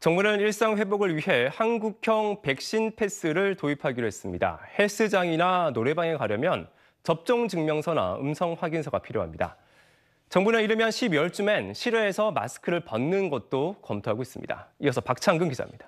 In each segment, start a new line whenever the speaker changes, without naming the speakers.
정부는 일상 회복을 위해 한국형 백신 패스를 도입하기로 했습니다. 헬스장이나 노래방에 가려면 접종 증명서나 음성 확인서가 필요합니다. 정부는 이르면 12월쯤엔 실외에서 마스크를 벗는 것도 검토하고 있습니다. 이어서 박창근 기자입니다.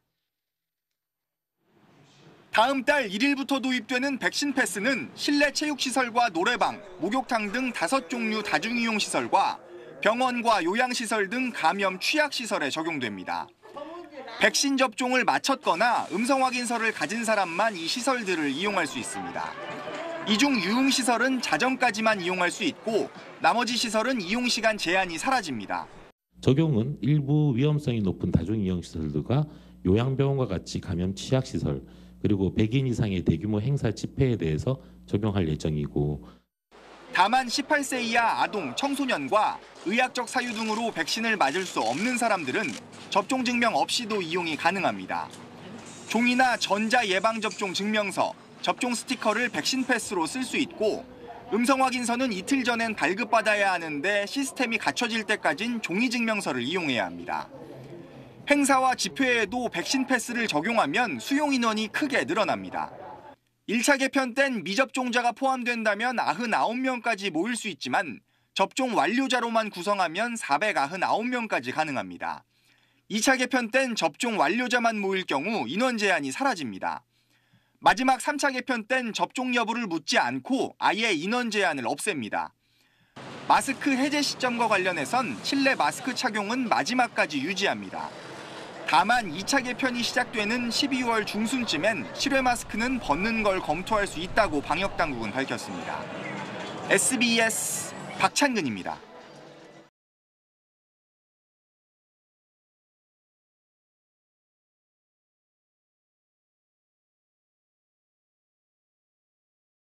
다음 달 1일부터 도입되는 백신 패스는 실내 체육시설과 노래방, 목욕탕 등 5종류 다중이용시설과 병원과 요양시설 등 감염 취약시설에 적용됩니다. 백신 접종을 마쳤거나 음성 확인서를 가진 사람만 이 시설들을 이용할 수 있습니다. 이 중 유흥시설은 자정까지만 이용할 수 있고 나머지 시설은 이용시간 제한이 사라집니다.
적용은 일부 위험성이 높은 다중이용시설들과 요양병원과 같이 감염 취약시설, 그리고 100인 이상의 대규모 행사 집회에 대해서 적용할 예정이고,
다만 18세 이하 아동, 청소년과 의학적 사유 등으로 백신을 맞을 수 없는 사람들은 접종 증명 없이도 이용이 가능합니다. 종이나 전자예방접종 증명서, 접종 스티커를 백신 패스로 쓸 수 있고 음성 확인서는 이틀 전엔 발급받아야 하는데 시스템이 갖춰질 때까진 종이 증명서를 이용해야 합니다. 행사와 집회에도 백신 패스를 적용하면 수용 인원이 크게 늘어납니다. 1차 개편 땐 미접종자가 포함된다면 99명까지 모일 수 있지만 접종 완료자로만 구성하면 499명까지 가능합니다. 2차 개편 땐 접종 완료자만 모일 경우 인원 제한이 사라집니다. 마지막 3차 개편 땐 접종 여부를 묻지 않고 아예 인원 제한을 없앱니다. 마스크 해제 시점과 관련해선 실내 마스크 착용은 마지막까지 유지합니다. 다만 2차 개편이 시작되는 12월 중순쯤엔 실외 마스크는 벗는 걸 검토할 수 있다고 방역당국은 밝혔습니다. SBS 박찬근입니다.